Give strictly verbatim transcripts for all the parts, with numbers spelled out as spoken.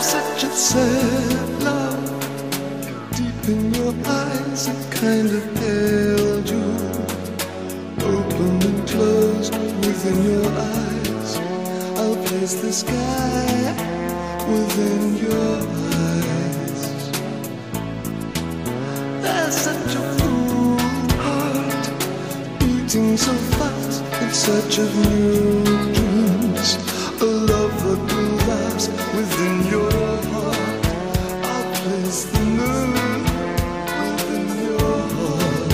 There's such a sad love deep in your eyes, it kind of held you, open and closed within your eyes. I'll place the sky within your eyes. There's such a full heart beating so fast, it's such a new dreams, a love that will last within your heart. I'll place the moon within your heart.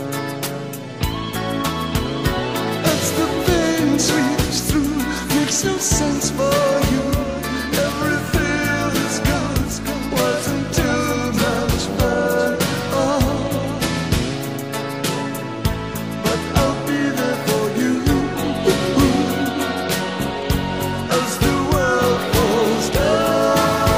That's the pain sweeps through, makes no sense for you. Everything is gone, wasn't too much fun. Oh, but I'll be there for you as the world falls down.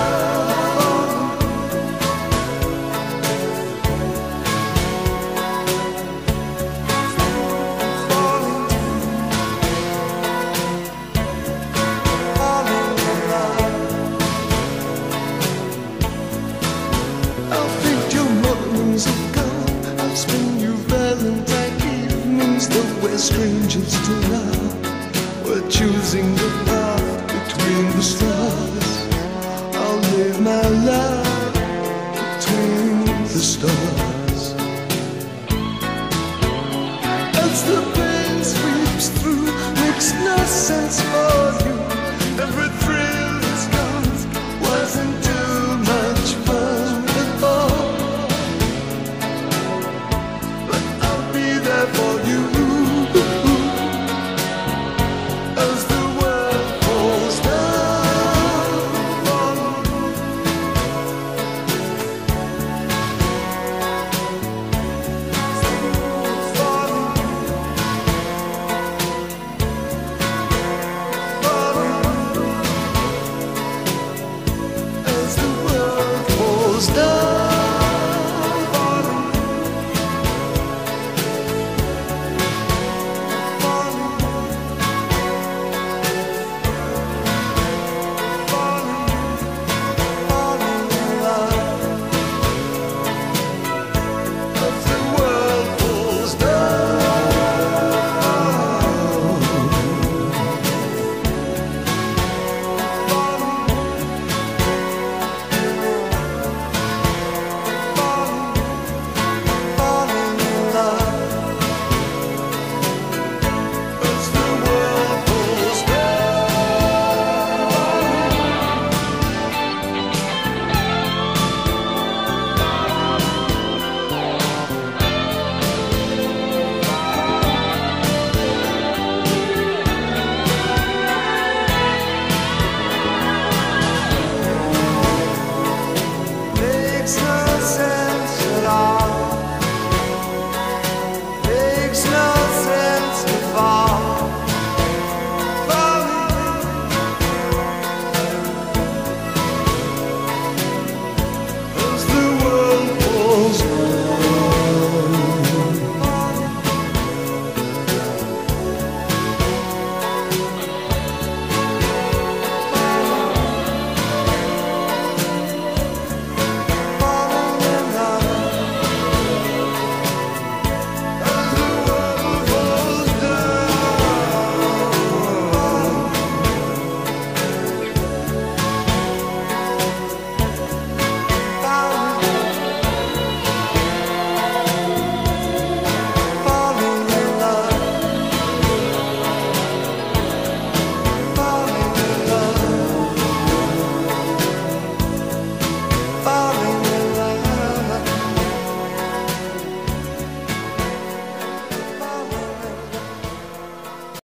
I'll paint your mornings of gold, I'll spend you Valentine evenings, though we're strangers till now. We're choosing the path between the stars. I'll live my life between the stars.